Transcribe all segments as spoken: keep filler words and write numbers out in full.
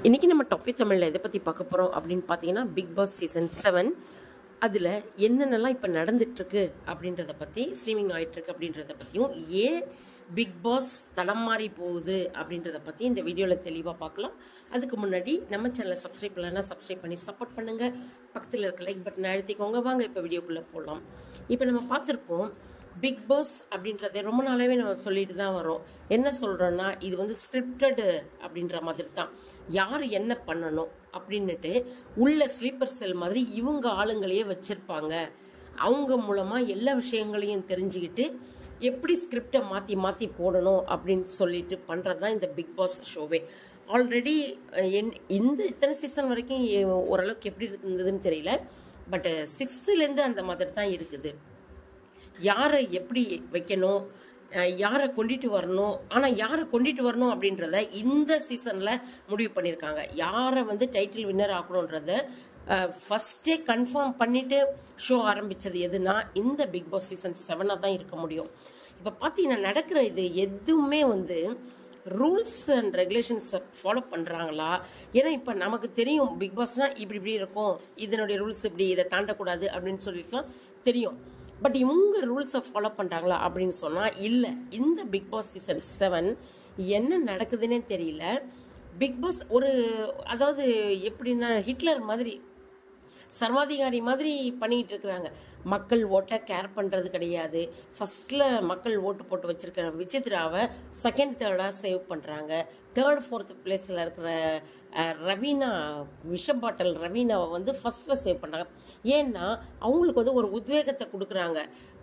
இன்றைக்கி நம்ம டாபிக் தமிழில் எதை பற்றி பார்க்க போகிறோம் அப்படின்னு பார்த்தீங்கன்னா பிக் பாஸ் சீசன் செவன். அதில் என்னென்னலாம் இப்போ நடந்துகிட்ருக்கு அப்படின்றத பற்றி, ஸ்ட்ரீமிங் ஆகிட்டுருக்கு அப்படின்றத பற்றியும், ஏன் பிக் பாஸ் தடம் மாறி போகுது அப்படின்றத பற்றி இந்த வீடியோவில் தெளிவாக பார்க்கலாம். அதுக்கு முன்னாடி நம்ம சேனலை சப்ஸ்கிரைப் பண்ணலைன்னா சப்ஸ்கிரைப் பண்ணி சப்போர்ட் பண்ணுங்கள். பக்கத்தில் இருக்க லைக் பட்டனை அழுத்திக்கோங்க. வாங்க இப்போ வீடியோக்குள்ளே போகலாம். இப்போ நம்ம பார்த்துருப்போம் பிக் பாஸ் அப்படின்றத ரொம்ப நாளாவே நம்ம சொல்லிட்டு தான் வரோம். என்ன சொல்கிறோன்னா, இது வந்து ஸ்கிரிப்டடு அப்படின்ற மாதிரி தான். யார் என்ன பண்ணணும் அப்படின்னுட்டு உள்ள ஸ்லீப்பர் செல் மாதிரி இவங்க ஆளுங்களையே வச்சுருப்பாங்க. அவங்க மூலமாக எல்லா விஷயங்களையும் தெரிஞ்சுக்கிட்டு எப்படி ஸ்கிரிப்டை மாற்றி மாற்றி போடணும் அப்படின்னு சொல்லிட்டு பண்ணுறது தான் இந்த பிக் பாஸ் ஷோவே. ஆல்ரெடி என் இந்த இத்தனை சீசன் வரைக்கும் ஓரளவுக்கு எப்படி இருந்ததுன்னு தெரியல. பட் சிக்ஸ்த்துலேருந்து அந்த மாதிரி தான் இருக்குது. யாரை எப்படி வைக்கணும், யாரை கொண்டுட்டு வரணும், ஆனால் யாரை கொண்டுட்டு வரணும் அப்படின்றத இந்த சீசனில் முடிவு பண்ணியிருக்காங்க. யாரை வந்து டைட்டில் வின்னர் ஆக்கணுன்றத ஃபஸ்ட்டே கன்ஃபார்ம் பண்ணிவிட்டு ஷோ ஆரம்பித்தது எதுனா இந்த பிக் பாஸ் சீசன் செவனாக தான் இருக்க முடியும். இப்போ பார்த்தீங்கன்னா நடக்கிற இது எதுவுமே வந்து ரூல்ஸ் அண்ட் ரெகுலேஷன்ஸை ஃபாலோ பண்ணுறாங்களா? ஏன்னா இப்போ நமக்கு தெரியும் பிக் பாஸ்னால் இப்படி இப்படி இருக்கும், இதனுடைய ரூல்ஸ் இப்படி, இதை தாண்டக்கூடாது அப்படின்னு சொல்லிட்டுலாம் தெரியும். பட் இவங்க ரூல்ஸை ஃபாலோ பண்ணுறாங்களா அப்படின்னு சொன்னால் இல்லை. இந்த பிக் பாஸ் சீசன் செவன் என்ன நடக்குதுன்னே தெரியல. பிக் பாஸ் ஒரு அதாவது எப்படின்னா ஹிட்லர் மாதிரி, சர்வாதிகாரி மாதிரி பண்ணிக்கிட்டு இருக்கிறாங்க. மக்கள் ஓட்டை கேர் பண்ணுறது கிடையாது. ஃபஸ்ட்டில் மக்கள் ஓட்டு போட்டு வச்சுருக்கிற விசித்ராவை செகண்ட் தேர்டாக சேவ் பண்ணுறாங்க. தேர்ட் ஃபோர்த் பிளேஸில் இருக்கிற ரவீனா, விஷ பாட்டல் ரவீனாவை வந்து ஃபஸ்ட்டில் சேவ் பண்ணுறாங்க. ஏன்னா அவங்களுக்கு வந்து ஒரு உத்வேகத்தை கொடுக்குறாங்க.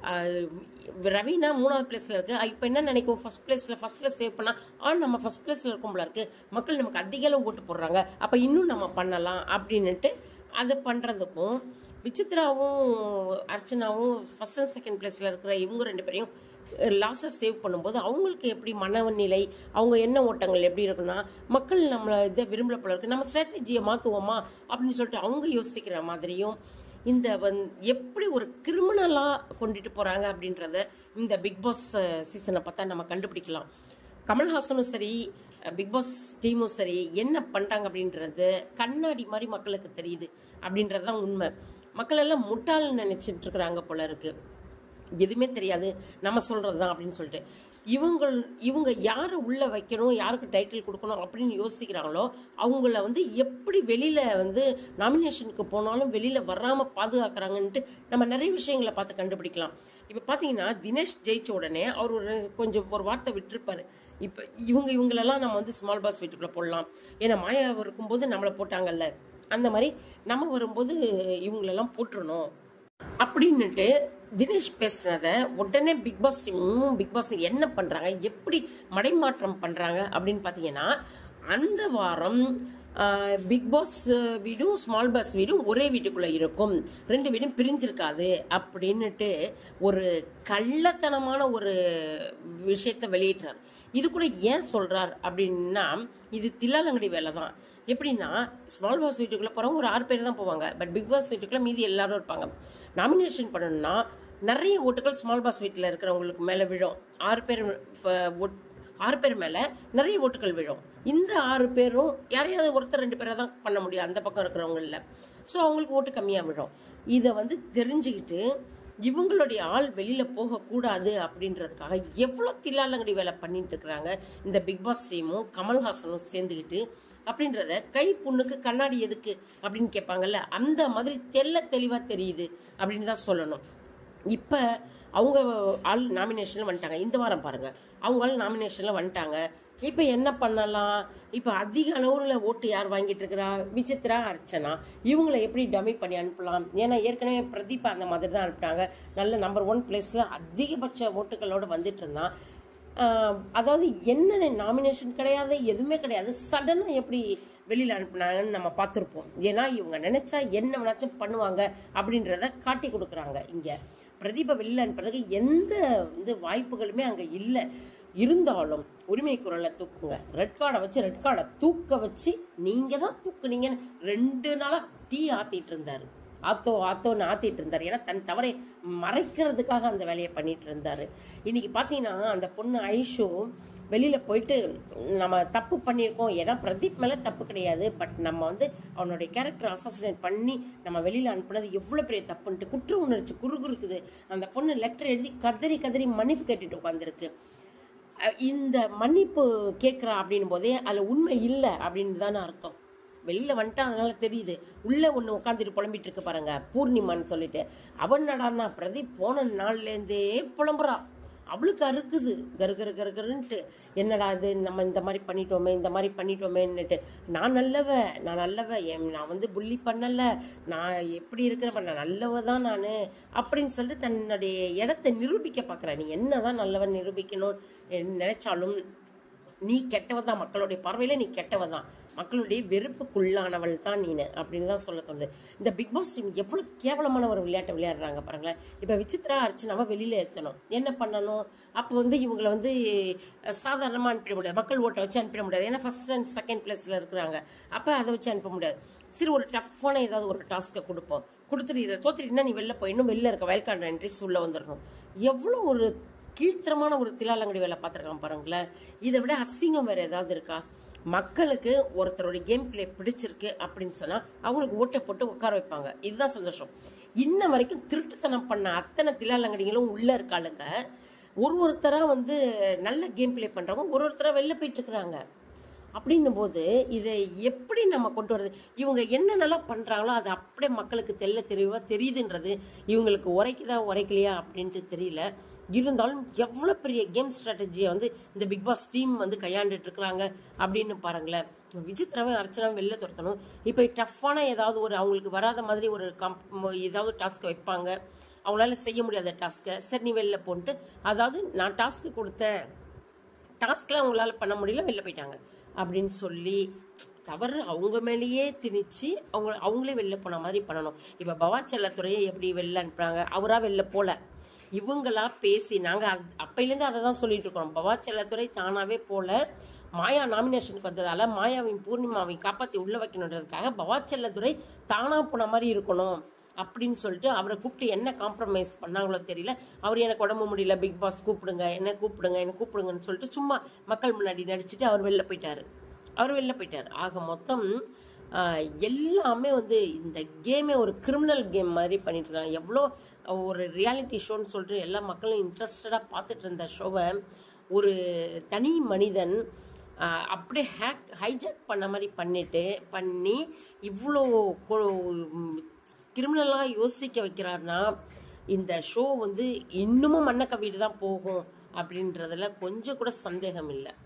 ரவீனா மூணாவது பிளேஸில் இருக்குது. இப்போ என்ன நினைக்கும், ஃபஸ்ட் பிளேஸில் ஃபஸ்ட்டில் சேவ் பண்ணால் ஆ நம்ம ஃபஸ்ட் பிளேஸில் இருக்கும் போல இருக்குது, மக்கள் நமக்கு அதிக அளவு ஓட்டு போடுறாங்க, அப்போ இன்னும் நம்ம பண்ணலாம் அப்படின்ட்டு அதை பண்ணுறதுக்கும், விசித்ராவும் அர்ச்சனாவும் ஃபர்ஸ்ட் அண்ட் செகண்ட் பிளேஸில் இருக்கிற இவங்க ரெண்டு பேரையும் லாஸ்ட்டாக சேவ் பண்ணும்போது அவங்களுக்கு எப்படி மனநிலை, அவங்க என்ன ஓட்டங்கள் எப்படி இருக்குன்னா, மக்கள் நம்மளை இதை விரும்பல போல இருக்குது, நம்ம ஸ்ட்ராட்டஜியை மாற்றுவோமா அப்படின்னு சொல்லிட்டு அவங்க யோசிக்கிற மாதிரியும், இந்த வந் எப்படி ஒரு கிரிமினலாக கொண்டுட்டு போகிறாங்க அப்படின்றத இந்த பிக் பாஸ் சீசனை பார்த்தா நம்ம கண்டுபிடிக்கலாம். கமல்ஹாசனும் சரி, பிக் பாஸ் டீமும் சரி என்ன பண்ணுறாங்க அப்படின்றது கண்ணாடி மாதிரி மக்களுக்கு தெரியுது அப்படின்றது தான் உண்மை. மக்கள் எல்லாம் முட்டாள்னு நினச்சிட்டு இருக்கிறாங்க போல இருக்கு, எதுவுமே தெரியாது நம்ம சொல்கிறது தான் அப்படின்னு சொல்லிட்டு. இவங்க இவங்க யாரை உள்ளே வைக்கணும், யாருக்கு டைட்டில் கொடுக்கணும் அப்படின்னு யோசிக்கிறாங்களோ அவங்கள வந்து எப்படி வெளியில் வந்து நாமினேஷனுக்கு போனாலும் வெளியில் வராமல் பாதுகாக்கிறாங்கன்ட்டு நம்ம நிறைய விஷயங்களை பார்த்து கண்டுபிடிக்கலாம். இப்போ பார்த்தீங்கன்னா தினேஷ் ஜெயிச்ச உடனே அவர் ஒரு கொஞ்சம் ஒரு வார்த்தை விட்டுருப்பாரு, இப்போ இவங்க இவங்களெல்லாம் நம்ம வந்து ஸ்மால் பாஸ் வீட்டுக்குள்ளே போடலாம், ஏன்னா மாயா இருக்கும்போது நம்மளை போட்டாங்கல்ல, அந்த மாதிரி நம்ம வரும்போது இவங்களெல்லாம் போட்டுருணும் அப்படின்னுட்டு தினேஷ் பேசுனத உடனே பிக் பாஸ் பிக் பாஸ் என்ன பண்றாங்க, எப்படி மடைமாற்றம் பண்றாங்க அப்படின்னு பார்த்தீங்கன்னா, அந்த வாரம் பிக் பாஸ் வீடும் ஸ்மால் பாஸ் வீடும் ஒரே வீட்டுக்குள்ள இருக்கும், ரெண்டு வீடும் பிரிஞ்சிருக்காது அப்படின்னுட்டு ஒரு கள்ளத்தனமான ஒரு விஷயத்த வெளியிடுறார். இது கூட ஏன் சொல்றார் அப்படின்னா, இது தில்லாலங்கடி வேலை தான். எப்படின்னா, ஸ்மால் பாஸ் வீட்டுக்குள்ள போறவங்க ஒரு ஆறு பேர் தான் போவாங்க, பட் பிக் பாஸ் வீட்டுக்குள்ள மீதி எல்லாரும் இருப்பாங்க. நாமினேஷன் பண்ணணும்னா நிறைய ஓட்டுகள் ஸ்மால் பாஸ் வீட்டில் இருக்கிறவங்களுக்கு மேலே விழும். ஆறு பேர் ஆறு பேர் மேலே நிறைய ஓட்டுகள் விழும். இந்த ஆறு பேரும் யாரையாவது ஒருத்தர் ரெண்டு பேரை தான் பண்ண முடியும் அந்த பக்கம் இருக்கிறவங்கள. ஸோ அவங்களுக்கு ஓட்டு கம்மியாக விழும். இதை வந்து தெரிஞ்சுக்கிட்டு இவங்களுடைய ஆள் வெளியில் போகக்கூடாது அப்படின்றதுக்காக எவ்வளோ தில்லாலங்கடி வேலை பண்ணிட்டு இருக்கிறாங்க இந்த பிக் பாஸ் டீமும் கமல்ஹாசனும் சேர்ந்துக்கிட்டு. அப்படின்றத கை புண்ணுக்கு கண்ணாடி எதுக்கு அப்படின்னு கேட்பாங்கல்ல, அந்த மாதிரி தெல்ல தெளிவாக தெரியுது அப்படின்னு தான் சொல்லணும். இப்போ அவங்க ஆள் நாமினேஷனில் வந்துட்டாங்க. இந்த வாரம் பாருங்கள், அவங்க ஆள் நாமினேஷனில் வந்துட்டாங்க. இப்போ என்ன பண்ணலாம், இப்போ அதிக அளவில் ஓட்டு யார் வாங்கிட்டு இருக்கிறா, விசித்ரா, அர்ச்சனா, இவங்களை எப்படி டமி பண்ணி அனுப்பலாம். ஏன்னா ஏற்கனவே பிரதீபா அந்த மாதிரி தான் அனுப்பிட்டாங்க, நல்ல நம்பர் ஒன் பிளேஸில் அதிகபட்ச ஓட்டுகளோடு வந்துட்டு இருந்தான். அதாவது என்ன நாமினேஷன் கிடையாது, எதுவுமே கிடையாது, சடனாக எப்படி வெளியில் அனுப்புனாங்கன்னு நம்ம பார்த்துருப்போம். ஏன்னா இவங்க நினைச்சா என்ன வேணாச்சும் பண்ணுவாங்க அப்படின்றத காட்டி கொடுக்குறாங்க. இங்கே பிரதீபா வெளியில் அனுப்புறதுக்கு எந்த வந்து வாய்ப்புகளுமே அங்கே இல்லை. இருந்தாலும் உரிமை குரலை தூக்குங்க, ரெட் கார்டை வச்சு ரெட் கார்டை தூக்க வச்சு நீங்கள் தான் தூக்குனீங்கன்னு ரெண்டு நாளாக டீ ஆற்றிட்டு இருந்தார். ஆத்தோ ஆத்தோன்னு ஆத்திட்டு இருந்தார். ஏன்னா தன் தவறை மறைக்கிறதுக்காக அந்த வேலையை பண்ணிட்டு இருந்தாரு. இன்னைக்கு பார்த்தீங்கன்னா அந்த பொண்ணு ஐஷு வெளியில் போயிட்டு நம்ம தப்பு பண்ணியிருக்கோம், ஏன்னா பிரதீப் மேலே தப்பு கிடையாது, பட் நம்ம வந்து அவனுடைய கேரக்டர் அசாசினேட் பண்ணி நம்ம வெளியில் அனுப்புனது எவ்வளோ பெரிய தப்புன்ட்டு குற்ற உணர்ச்சி குறுகுறுக்குது. அந்த பொண்ணு லெட்டர் எழுதி கதறி கதறி மன்னிப்பு கேட்டுட்டு உட்காந்துருக்கு. இந்த மன்னிப்பு கேட்குறா அப்படின் போதே அதில் உண்மை இல்லை அப்படின்னு தானே அர்த்தம். வெளியில் வந்துட்டா அதனால தெரியுது. உள்ளே ஒன்று உட்காந்துட்டு புலம்பிட்டு இருக்கு பாருங்க பூர்ணிமான்னு சொல்லிட்டு. அவன் நடான்னா பிரதீப் போன நாள்லேருந்தே புலம்புறா. அவளுக்கு அறுக்குது கரு கரு கரு கருன்ட்டு. என்னடா இது நம்ம இந்த மாதிரி பண்ணிட்டோமே இந்த மாதிரி பண்ணிட்டோமேன்னுட்டு. நான் நல்லவ நான் நல்லவ என் நான் வந்து புள்ளி பண்ணலை, நான் எப்படி இருக்கிறேன் நான் நல்லவ தான் நான் அப்படின்னு சொல்லிட்டு தன்னுடைய இடத்தை நிரூபிக்க பார்க்குறேன். நீ என்ன தான் நல்லவன் நிரூபிக்கணும் நினைச்சாலும் நீ கெட்டவ தான், மக்களுடைய பார்வையில நீ கெட்டவ தான், மக்களுடைய வெறுப்புக்குள்ளானவள் தான் நீனு அப்படின்னு தான் சொல்ல தோணுது. இந்த பிக் பாஸ் டீம் எவ்வளோ கேவலமான ஒரு விளையாட்டை விளையாடுறாங்க பாருங்களேன். இப்போ விசித்ரா அர்ச்சனாவை வெளியில் ஏற்றணும், என்ன பண்ணணும்? அப்போ வந்து இவங்களை வந்து சாதாரணமாக அனுப்பிட முடியாது, மக்கள் ஓட்டை வச்சு அனுப்பிட முடியாது, ஏன்னா ஃபர்ஸ்ட் அண்ட் செகண்ட் பிளேஸில் இருக்கிறாங்க. அப்போ அதை வச்சு அனுப்ப முடியாது. சரி, ஒரு டஃப்பான ஏதாவது ஒரு டாஸ்க்கை கொடுப்போம், கொடுத்துட்டு இதை தோத்துட்டீங்கன்னா நீ வெளில போயிடணும், வெளில இருக்க வயல் கார்டு என்ட்ரிஸ் உள்ளே வந்துடணும். எவ்வளோ ஒரு கீழ்த்தரமான ஒரு திலாலங்கடி வேலை பார்த்துருக்காங்க பாருங்களேன். இதை விட அசிங்கம் வேறு ஏதாவது இருக்கா? மக்களுக்கு ஒருத்தருடைய கேம் பிளே பிடிச்சிருக்கு அப்படின்னு சொன்னால் அவங்களுக்கு ஓட்டை போட்டு உட்கார வைப்பாங்க, இதுதான் சந்தோஷம். இன்ன வரைக்கும் திருட்டுத்தனம் பண்ண அத்தனை திலாலங்கடிகளும் உள்ளே இருக்காளுங்க. ஒரு ஒருத்தராக வந்து நல்ல கேம் பிளே பண்ணுறவங்க ஒரு ஒருத்தராக வெளில போயிட்டு இருக்கிறாங்க. அப்படின்னும் போது இதை எப்படி நம்ம கொண்டு வரது? இவங்க என்னென்னலாம் பண்ணுறாங்களோ அது அப்படியே மக்களுக்கு தெல்ல தெளிவாக தெரியுதுன்றது இவங்களுக்கு உரைக்குதா உரைக்கலையா அப்படின்ட்டு தெரியல. இருந்தாலும் எவ்வளோ பெரிய கேம் ஸ்ட்ராட்டஜியை வந்து இந்த பிக் பாஸ் டீம் வந்து கையாண்டுட்டு இருக்கிறாங்க அப்படின்னு பாருங்களேன். விசித்ராவை அர்ச்சனாவை வெளில துரத்தணும். இப்போ டஃப்பான ஏதாவது ஒரு அவங்களுக்கு வராத மாதிரி ஒரு கம்ப் ஏதாவது டாஸ்க்கை வைப்பாங்க, அவங்களால செய்ய முடியாத டாஸ்க்கை சரி நீ வெளில போன்ட்டு, அதாவது நான் டாஸ்க்கு கொடுத்தேன், டாஸ்க்லாம் அவங்களால பண்ண முடியல வெளில போயிட்டாங்க அப்படின்னு சொல்லி தவறு அவங்க மேலேயே திணிச்சு அவங்க அவங்களே வெளில போன மாதிரி பண்ணணும். இப்போ பவா செல்லத்துறையை எப்படி வெளில அனுப்புறாங்க? அவராக வெளில போல, இவங்களா பேசி நாங்கள் அப்பையிலேருந்து அதை தான் சொல்லிட்டு இருக்கோம். பவா செல்லத்துறை தானாகவே போல, மாயா நாமினேஷனுக்கு வந்ததால மாயாவையும் பூர்ணிமாவையும் காப்பாற்றி உள்ள வைக்கணுன்றதுக்காக பவா செல்லத்துறை தானாக போன மாதிரி இருக்கணும் அப்படின்னு சொல்லிட்டு அவரை கூப்பிட்டு என்ன காம்ப்ரமைஸ் பண்ணாங்களோ தெரியல. அவர் எனக்கு உடம்பு முடியல, பிக் பாஸ் கூப்பிடுங்க, என்ன கூப்பிடுங்க என்ன கூப்பிடுங்கன்னு சொல்லிட்டு சும்மா மக்கள் முன்னாடி நடிச்சுட்டு அவர் வெளில போயிட்டாரு அவர் வெளில போயிட்டார். ஆக மொத்தம் எல்லாமே வந்து இந்த கேமே ஒரு கிரிமினல் கேம் மாதிரி பண்ணிட்டு இருக்காங்க. எவ்வளோ ஒரு ரியாலிட்டி ஷோன்னு சொல்லிட்டு எல்லா மக்களும் இன்ட்ரெஸ்டடாக பார்த்துட்டு இருந்த ஷோவை ஒரு தனி மனிதன் அப்படியே ஹேக் ஹைஜாக் பண்ண மாதிரி பண்ணிட்டு பண்ணி இவ்வளோ கிரிமினலாக யோசிக்க வைக்கிறாருன்னா இந்த ஷோ வந்து இன்னமும் மண்ணை கவிட்டு தான் போகும் அப்படின்றதுல கொஞ்சம் கூட சந்தேகம் இல்லை.